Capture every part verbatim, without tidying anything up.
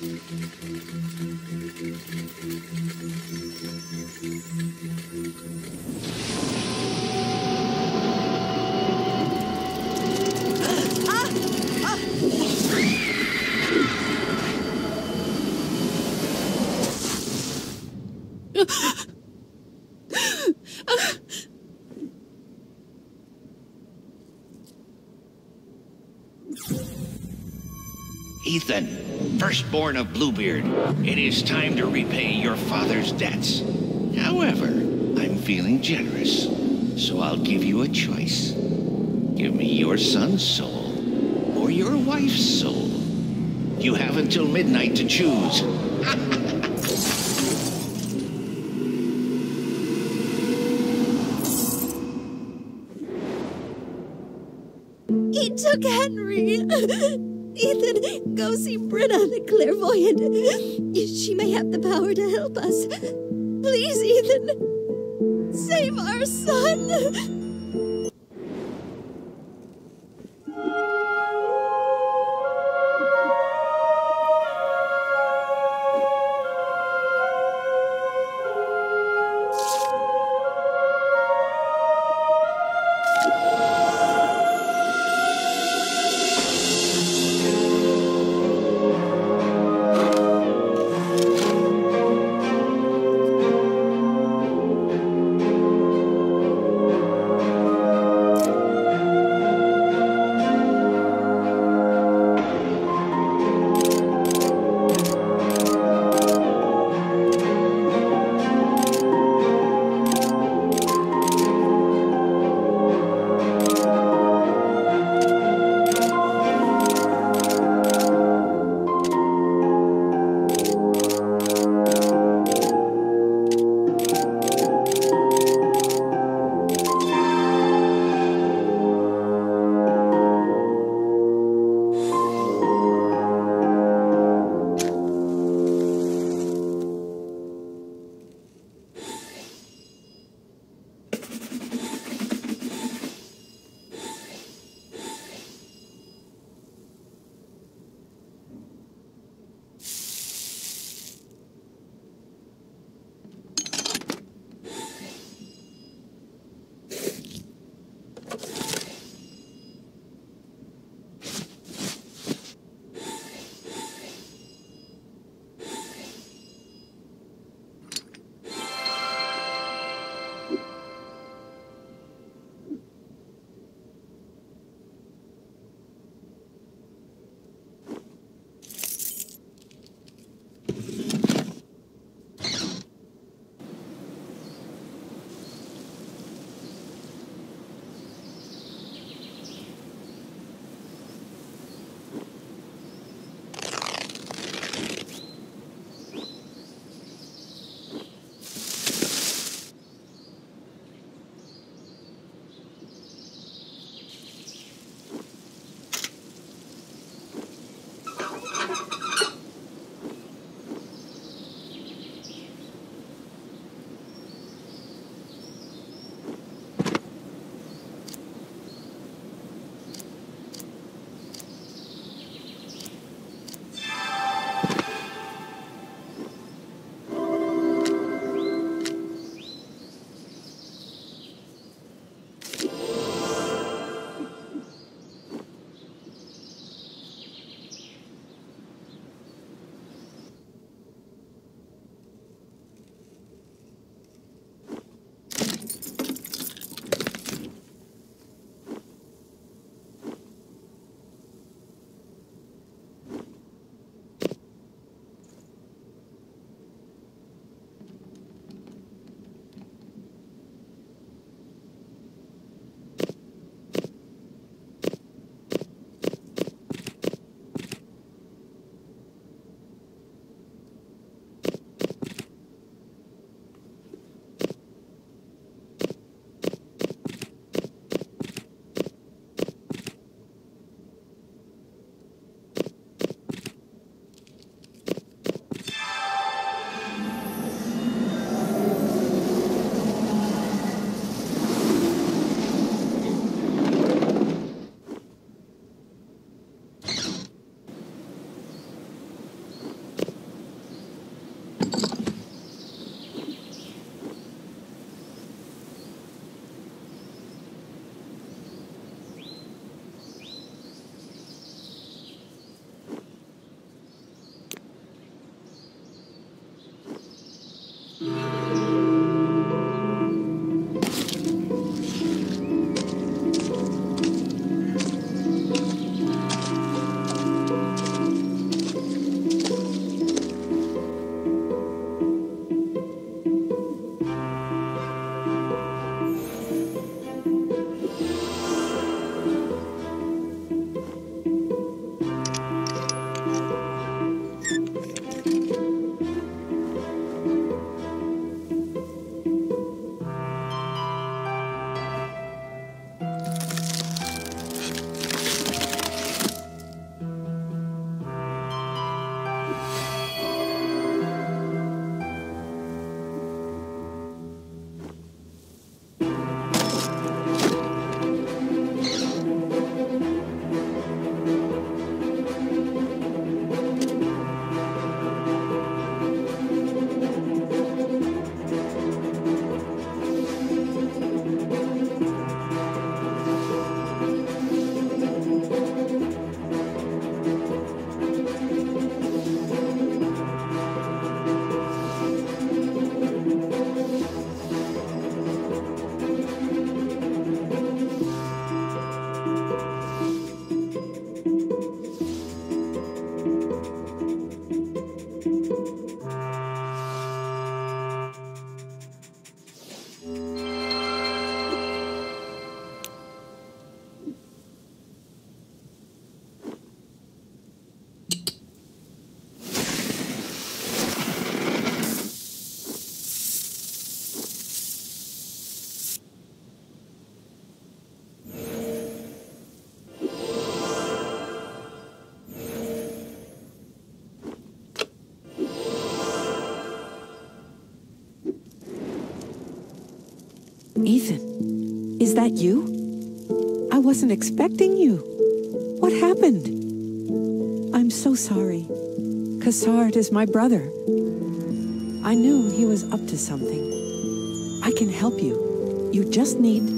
Ethan, firstborn of Bluebeard, it is time to repay your father's debts. However, I'm feeling generous, so I'll give you a choice. Give me your son's soul, or your wife's soul. You have until midnight to choose. He took Henry. Ethan, go see Brenna, the clairvoyant. She may have the power to help us. Please, Ethan, save our son. Ethan, is that you? I wasn't expecting you. What happened? I'm so sorry. Cassard is my brother. I knew he was up to something. I can help you. You just need...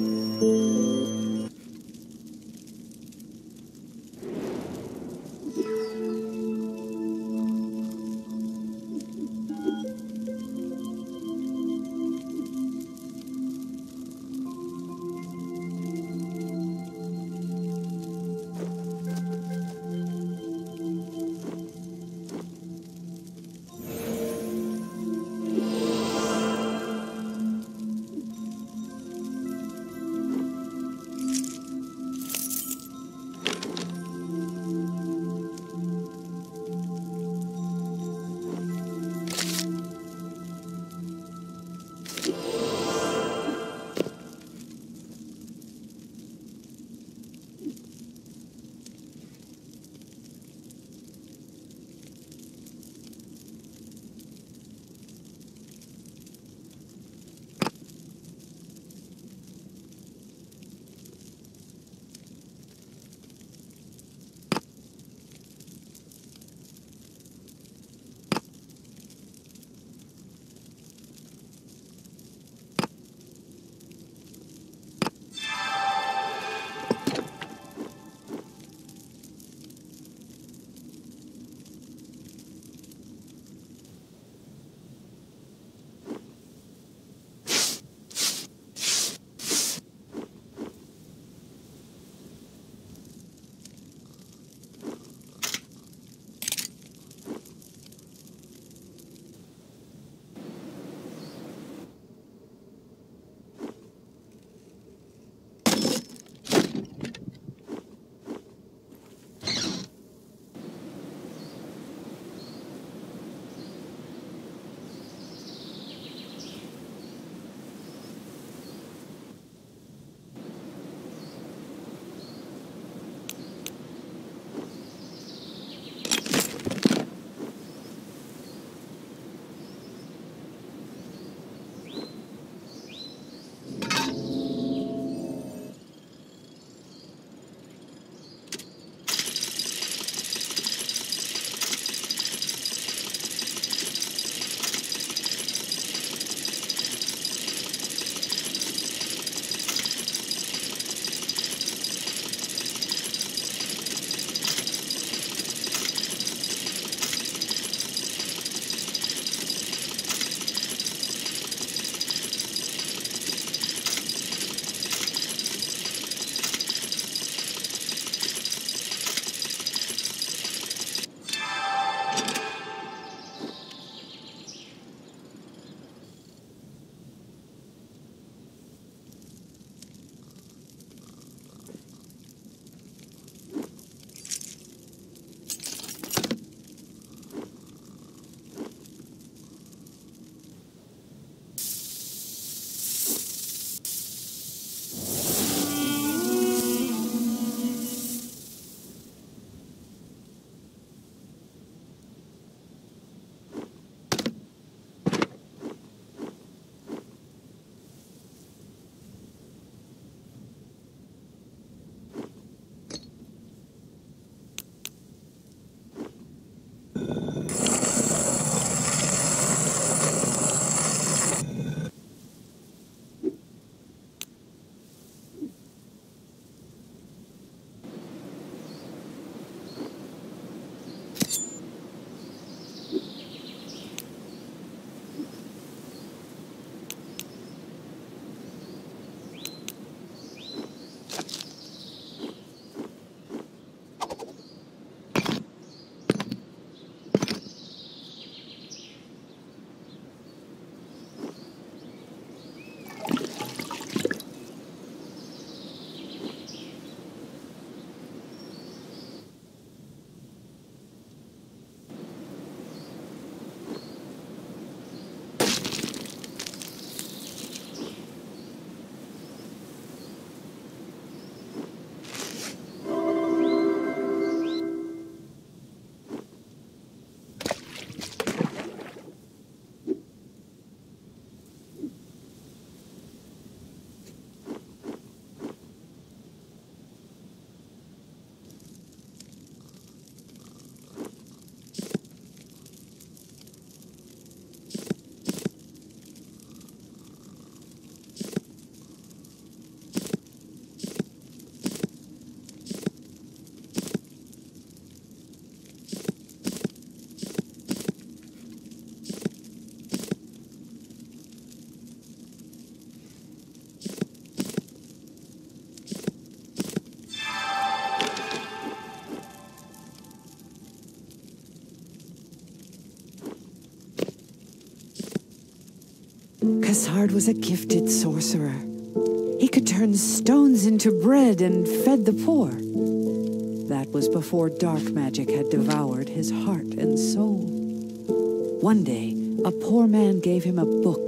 Kassard was a gifted sorcerer. He could turn stones into bread and fed the poor. That was before dark magic had devoured his heart and soul. One day, a poor man gave him a book.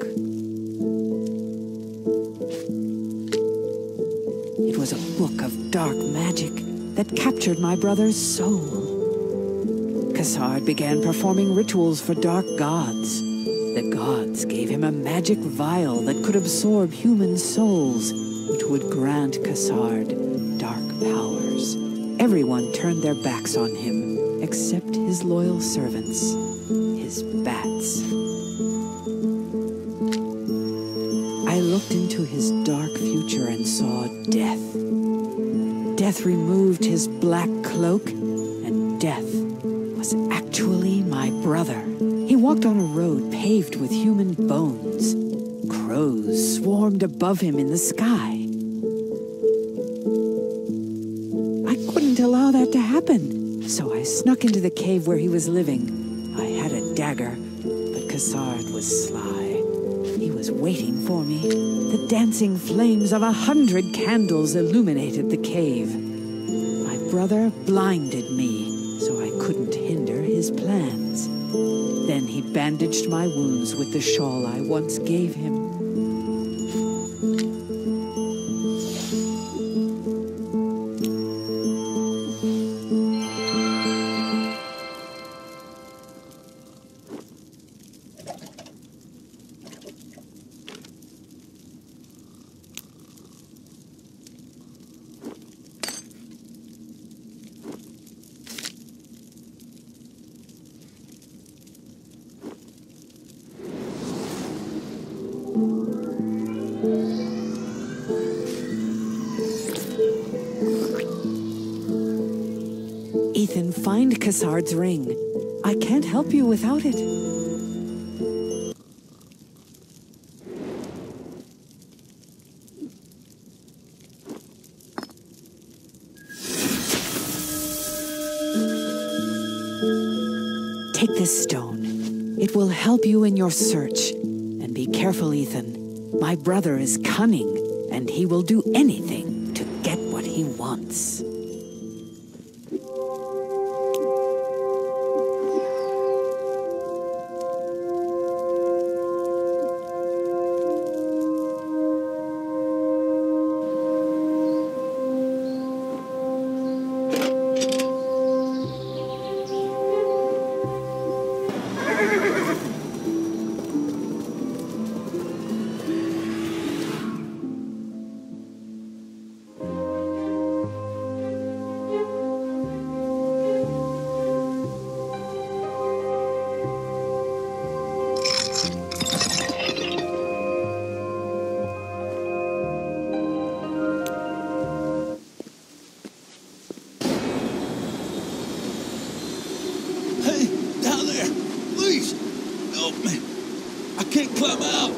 It was a book of dark magic that captured my brother's soul. Kassard began performing rituals for dark gods. The gods gave him a magic vial that could absorb human souls, which would grant Kassard dark powers. Everyone turned their backs on him, except his loyal servants, his bats. I looked into his dark future and saw death. Death removed his black cloak, and death was actually my brother. He walked on a road paved with human bones. Crows swarmed above him in the sky. I couldn't allow that to happen, so I snuck into the cave where he was living. I had a dagger, but Kassard was sly. He was waiting for me. The dancing flames of a hundred candles illuminated the cave. My brother blinded me, so I couldn't hinder his plans. Then he bandaged my wounds with the shawl I once gave him. Ethan, find Kassard's ring. I can't help you without it. Take this stone. It will help you in your search. And be careful, Ethan. My brother is cunning, and he will do anything to get what he wants. Climb out!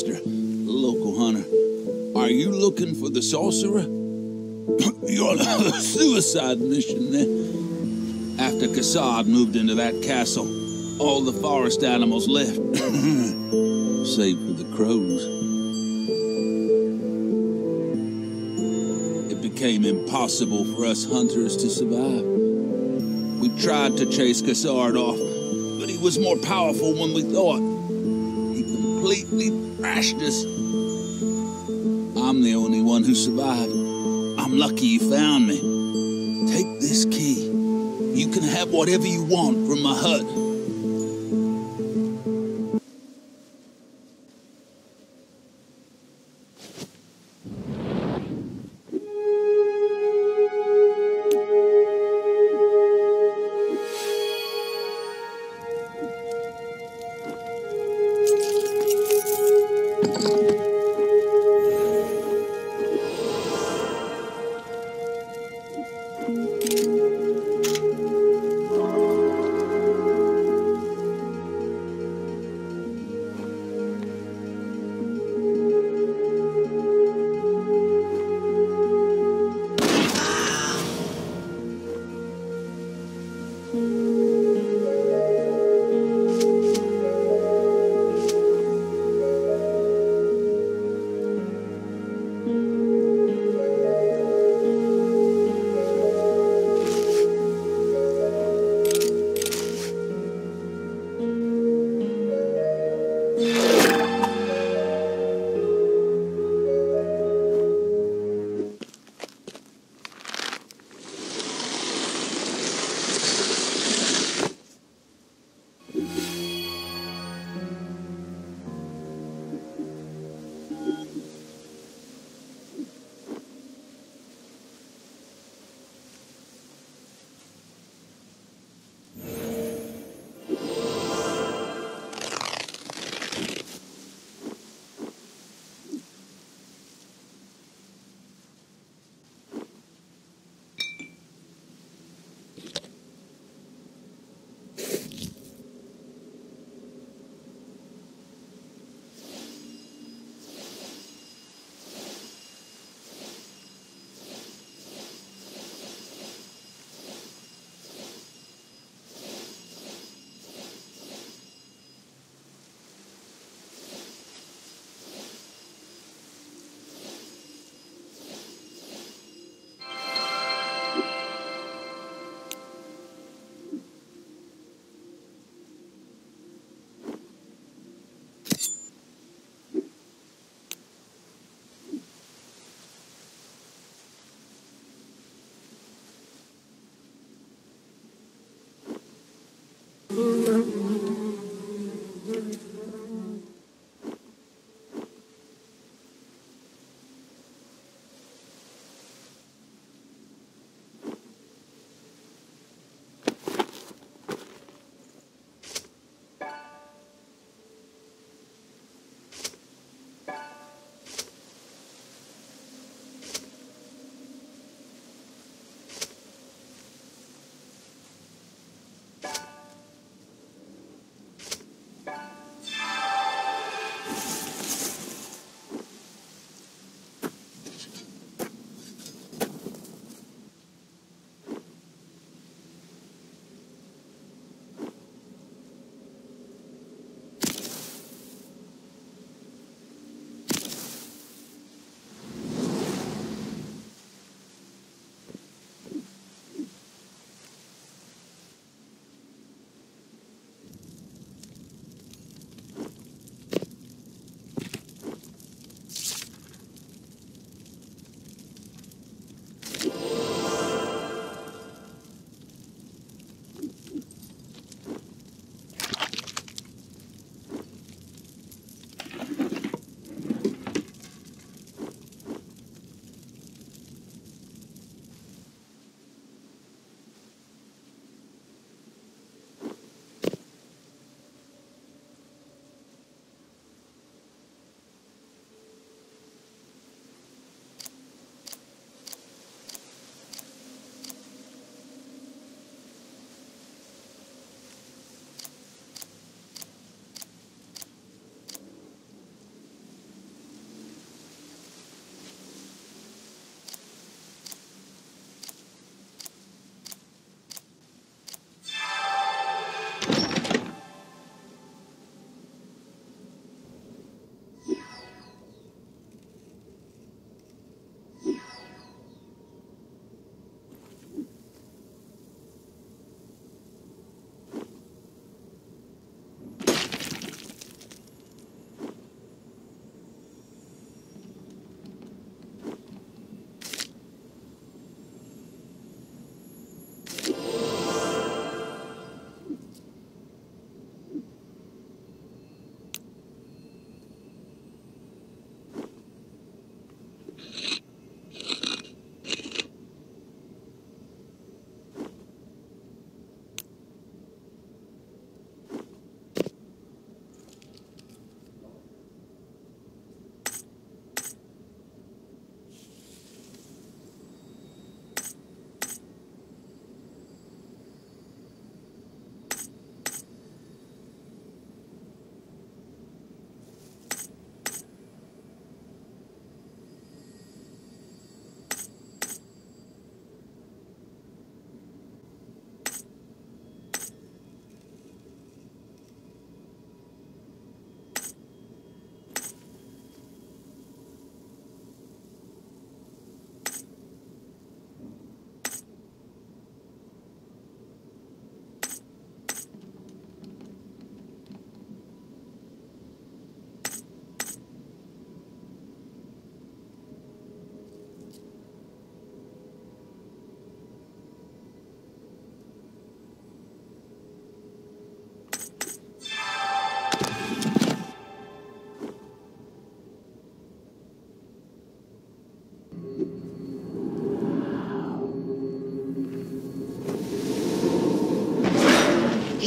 Master, the local hunter. Are you looking for the sorcerer? You're on a suicide mission then. After Kassad moved into that castle, all the forest animals left. Save for the crows. It became impossible for us hunters to survive. We tried to chase Kassad off, but he was more powerful than we thought. He completely thrashed us. I'm the only one who survived. I'm lucky you found me. Take this key. You can have whatever you want from my hut.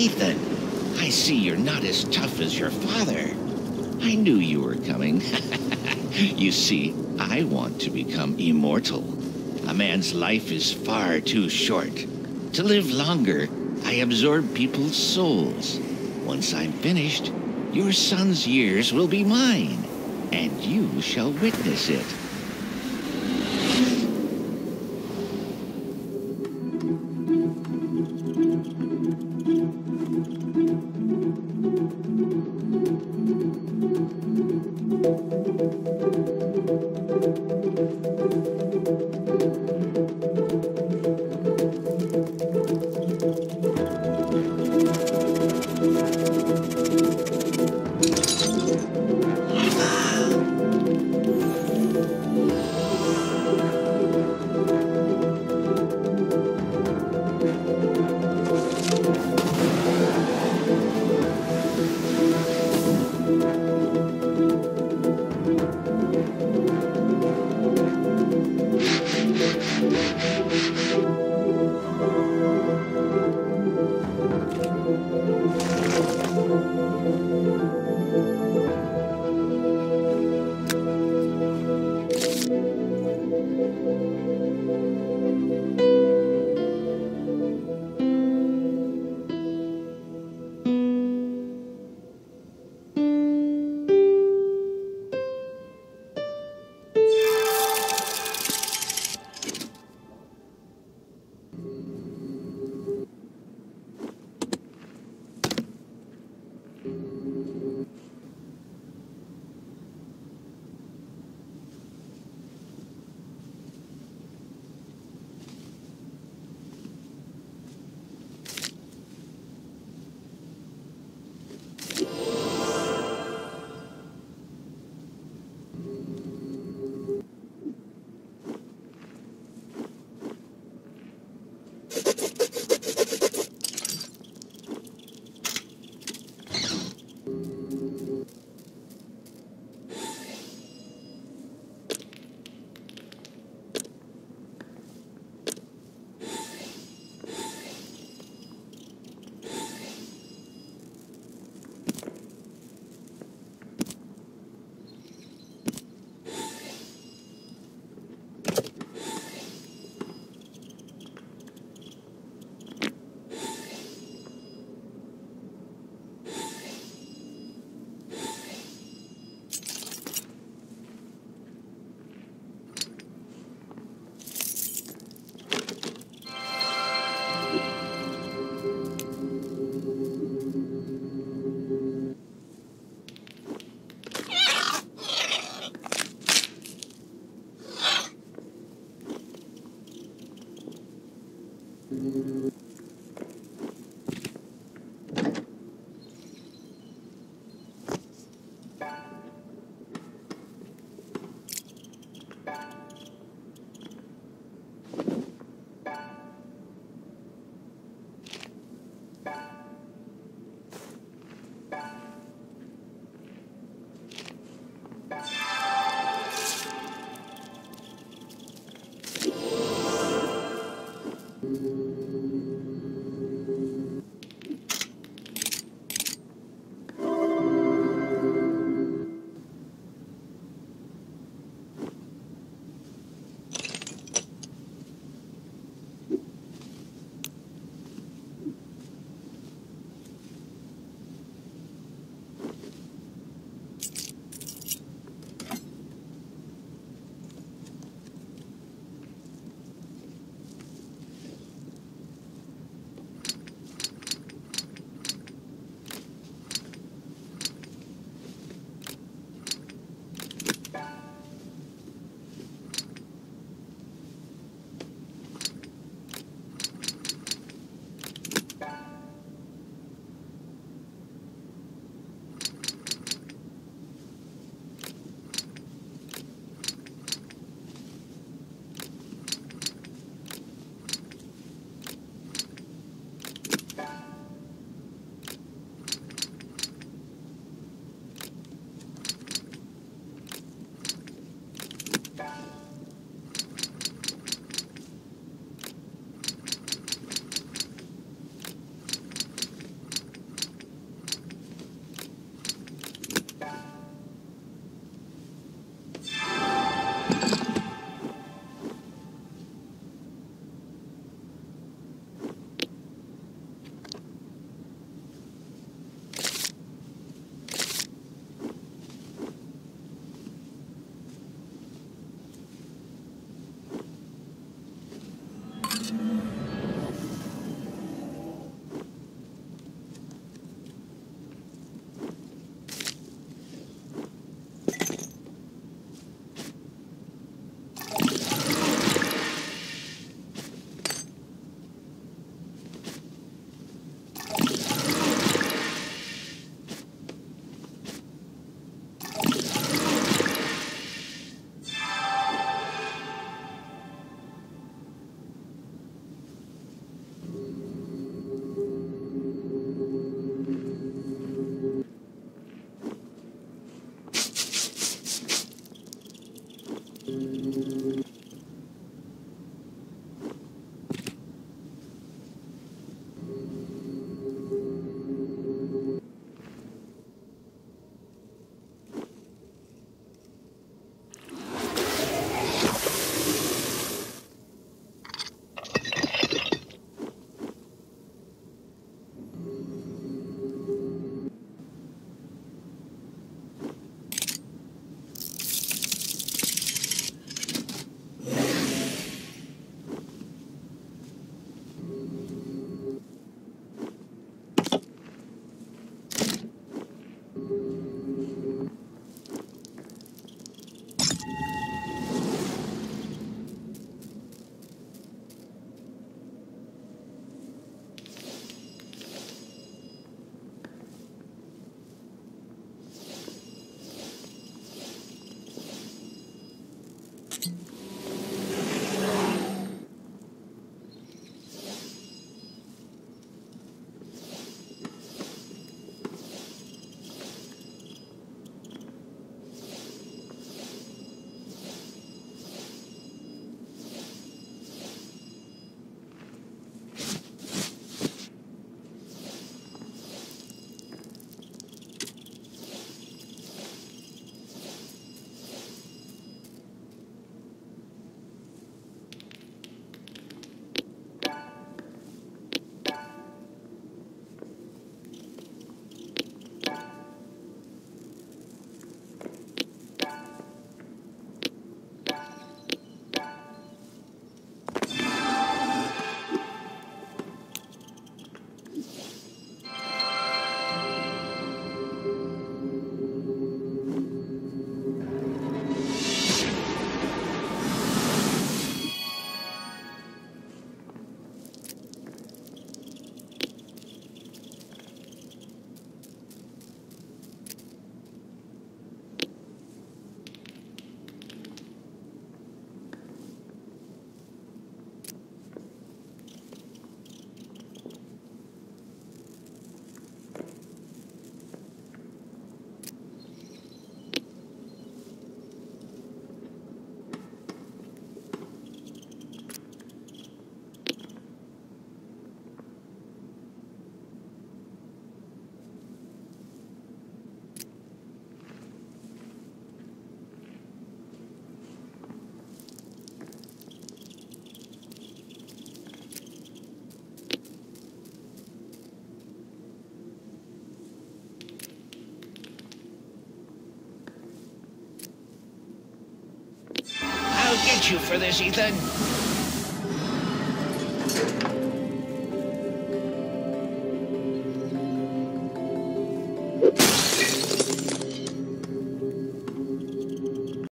Ethan, I see you're not as tough as your father. I knew you were coming. You see, I want to become immortal. A man's life is far too short. To live longer, I absorb people's souls. Once I'm finished, your son's years will be mine, and you shall witness it. Thank you. you for this, Ethan?